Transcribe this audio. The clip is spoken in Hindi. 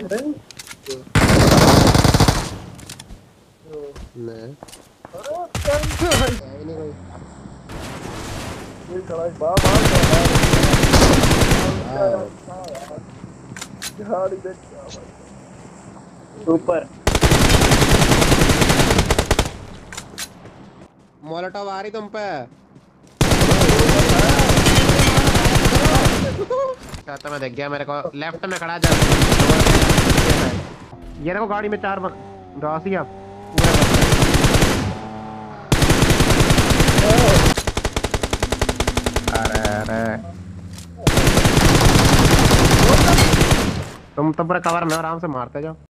नहीं ऊपर मोलोटोव आ रही तुम पे। तो मैं देख गया, मेरे को लेफ्ट में खड़ा जा। ये देखो गाड़ी में चार गासिया अरे अरे तुम तो पूरा कवर में आराम से मारते जाओ।